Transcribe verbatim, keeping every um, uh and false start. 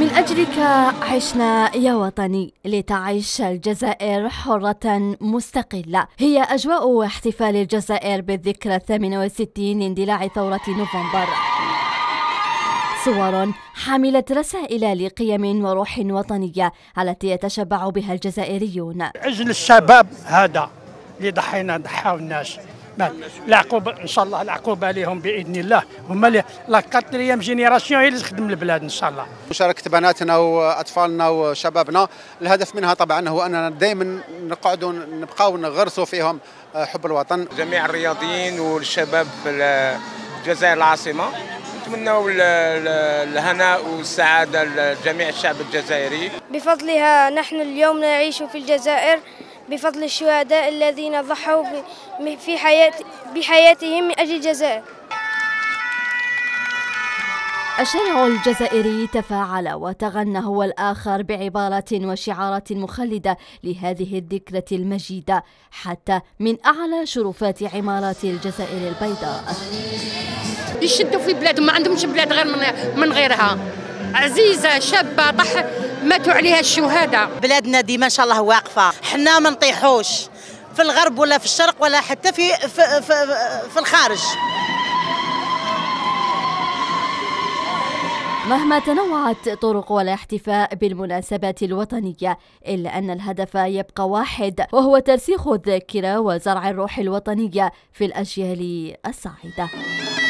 من أجلك عشنا يا وطني، لتعيش الجزائر حرة مستقلة. هي أجواء احتفال الجزائر بالذكرى الثامنة والستين لاندلاع ثورة نوفمبر. صور حاملة رسائل لقيم وروح وطنية التي يتشبع بها الجزائريون. أجل الشباب هذا اللي ضحينا ضحاو الناس، العقوبة إن شاء الله، العقوبة لهم بإذن الله، هما اللي لا كاتريام جينيراسيون هي اللي تخدم البلاد إن شاء الله. مشاركة بناتنا وأطفالنا وشبابنا، الهدف منها طبعا هو أننا دائما نقعدوا نبقاو نغرسوا فيهم حب الوطن. جميع الرياضيين والشباب في الجزائر العاصمة نتمنوا الهناء والسعادة لجميع الشعب الجزائري. بفضلها نحن اليوم نعيش في الجزائر بفضل الشهداء الذين ضحوا في حياة بحياتهم من أجل الجزائر. الشارع الجزائري تفاعل وتغنى هو الآخر بعبارات وشعارات مخلدة لهذه الذكرى المجيدة حتى من أعلى شرفات عمارات الجزائر البيضاء. يشدوا في بلادهم، ما عندهمش بلاد غير من غيرها، عزيزة شابة طح ماتوا عليها الشهداء. بلادنا ديما ان شاء الله واقفة، حنا ما نطيحوش في الغرب ولا في الشرق ولا حتى في في, في, في الخارج. مهما تنوعت طرق الاحتفاء بالمناسبات الوطنية، إلا أن الهدف يبقى واحد، وهو ترسيخ الذاكرة وزرع الروح الوطنية في الأجيال الصاعدة.